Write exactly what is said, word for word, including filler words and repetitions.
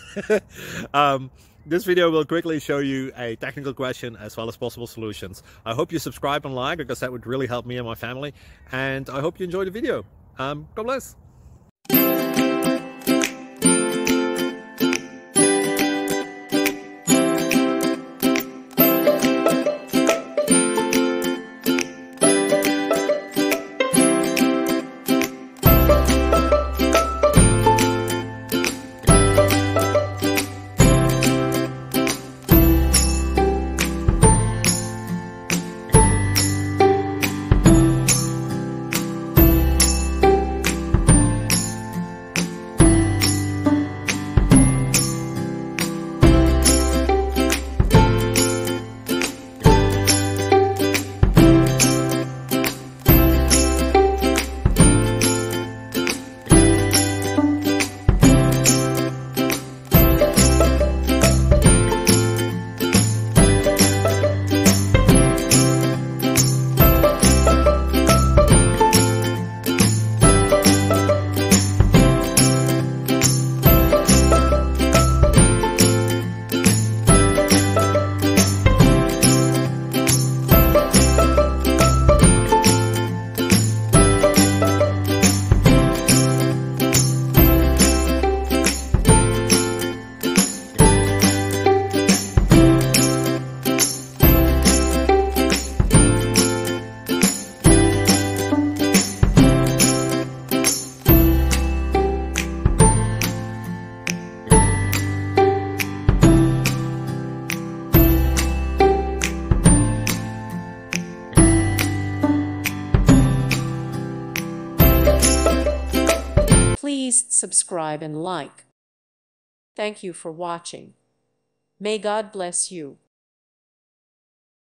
um, this video will quickly show you a technical question as well as possible solutions. I hope you subscribe and like, because that would really help me and my family. And I hope you enjoy the video. Um, God bless. Please subscribe and like. Thank you for watching. May God bless you.